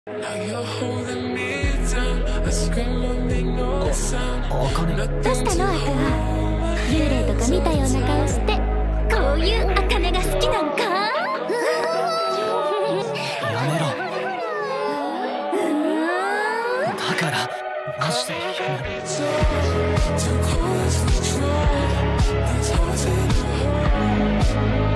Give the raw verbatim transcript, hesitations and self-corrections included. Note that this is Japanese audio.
Now you're holding me down. I scream and make no sound. どうしたのアクア？幽霊とか見たような顔して、こういうアカネが好きなんか？ やめろ。だからマジでやめろ。